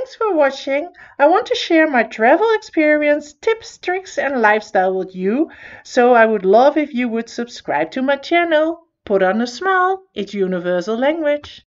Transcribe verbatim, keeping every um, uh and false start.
Thanks for watching. I want to share my travel experience, tips, tricks and lifestyle with you, so I would love if you would subscribe to my channel. Put on a smile, it's universal language.